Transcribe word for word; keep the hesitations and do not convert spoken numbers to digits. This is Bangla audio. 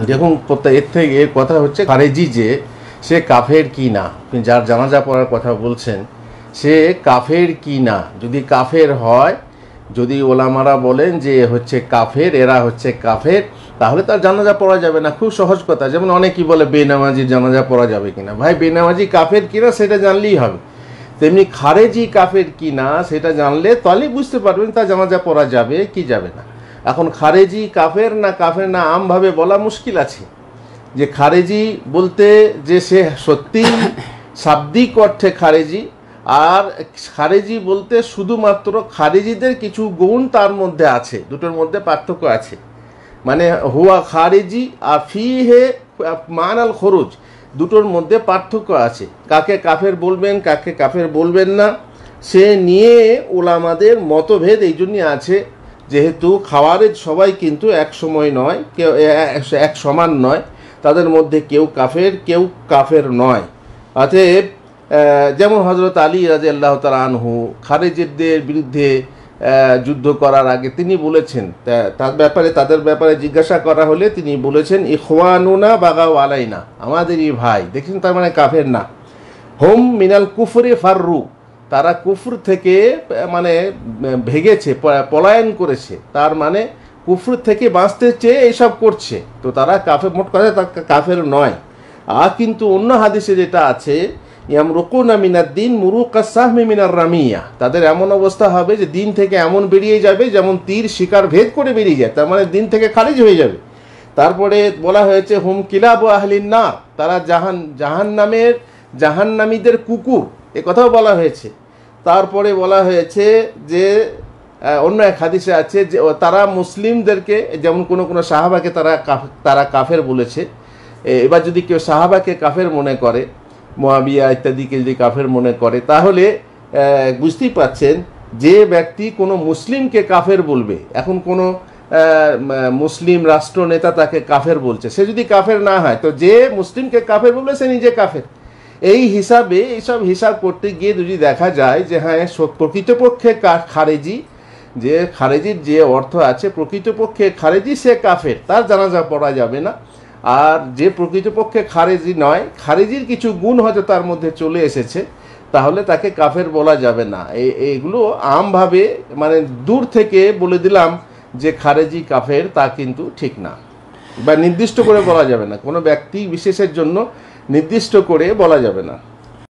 দেখুন এর থেকে এর কথা হচ্ছে খারেজি যে সে কাফের কি না, যার জানাজা পড়ার কথা বলছেন সে কাফের কি না। যদি কাফের হয়, যদি ওলামারা বলেন যে হচ্ছে কাফের, এরা হচ্ছে কাফের, তাহলে তার জানাজা পড়া যাবে না। খুব সহজ কথা। যেমন অনেকেই বলে বেনামাজির জানাজা পড়া যাবে কিনা। ভাই, বেনামাজি কাফের কিনা সেটা জানলেই হবে, তেমনি খারেজি কাফের কিনা সেটা জানলে তাহলেই বুঝতে পারবেন তার জানাজা পড়া যাবে কি যাবে না। এখন খারেজি কাফের না কাফের না আমভাবে বলা মুশকিল আছে। যে খারেজি বলতে যে সে সত্যি শাব্দিক অর্থে খারেজি, আর খারেজি বলতে শুধুমাত্র খারেজিদের কিছু গুণ তার মধ্যে আছে, দুটোর মধ্যে পার্থক্য আছে। মানে হুয়া খারেজি আর ফি হে মানাল খরুজ, দুটোর মধ্যে পার্থক্য আছে। কাকে কাফের বলবেন কাকে কাফের বলবেন না সে নিয়ে ওলামাদের মতভেদ এই জন্যই আছে, যেহেতু খাওয়ারেজ সবাই কিন্তু এক সময় নয়, কেউ এক সমান নয়, তাদের মধ্যে কেউ কাফের কেউ কাফের নয়। অতএব যেমন হজরত আলী রাদিয়াল্লাহু তাআলা আনহু খারেজিদের বিরুদ্ধে যুদ্ধ করার আগে তিনি বলেছেন, তার ব্যাপারে তাদের ব্যাপারে জিজ্ঞাসা করা হলে তিনি বলেছেন ইখওয়ানুনা বাগাও আলাইনা, আমাদেরই ভাই। দেখছেন, তার মানে কাফের না। হোম মিনাল কুফরি ফাররু, তারা কুফর থেকে মানে ভেগেছে, পলায়ন করেছে, তার মানে কুফর থেকে বাঁচতে চেয়ে এইসব করছে, তো তারা কাফের, মোট কথা কাফের নয়। আর কিন্তু অন্য হাদিসে যেটা আছে ইয়ামরুকুনা মিনাদ দিন মুরুকাস সাহমি মিনার রামিয়া, তাদের এমন অবস্থা হবে যে দিন থেকে এমন বেরিয়ে যাবে যেমন তীর শিকার ভেদ করে বেরিয়ে যায়, তার মানে দিন থেকে খারিজ হয়ে যাবে। তারপরে বলা হয়েছে হুম কিলাব আহলিন নার, তারা জাহান জাহান্নামের জাহান্নামীদের কুকুর, এ কথাও বলা হয়েছে। তারপরে বলা হয়েছে যে অন্য এক হাদিসে আছে যে তারা মুসলিমদেরকে, যেমন কোনো কোনো সাহাবাকে তারা তারা কাফের বলেছে। এবার যদি কেউ সাহাবাকে কাফের মনে করে, মুয়াবিয়া ইত্যাদিকে যদি কাফের মনে করে, তাহলে বুঝতেই পাচ্ছেন যে ব্যক্তি কোনো মুসলিমকে কাফের বলবে, এখন কোনো মুসলিম রাষ্ট্রনেতা তাকে কাফের বলছে, সে যদি কাফের না হয় তো যে মুসলিমকে কাফের বলবে সে নিজে কাফের। এই হিসাবে এইসব হিসাব করতে গিয়ে যদি দেখা যায় যে হ্যাঁ প্রকৃতপক্ষে খারেজি, যে খারেজির যে অর্থ আছে প্রকৃতপক্ষে খারেজি সে কাফের, তার জানাজা পড়া যাবে না। আর যে প্রকৃতপক্ষে খারেজি নয়, খারেজির কিছু গুণ হয়তো তার মধ্যে চলে এসেছে, তাহলে তাকে কাফের বলা যাবে না। এইগুলো আমভাবে মানে দূর থেকে বলে দিলাম যে খারেজি কাফের, তা কিন্তু ঠিক না, বা নির্দিষ্ট করে বলা যাবে না, কোনো ব্যক্তি বিশেষের জন্য নির্দিষ্ট করে বলা যাবে না।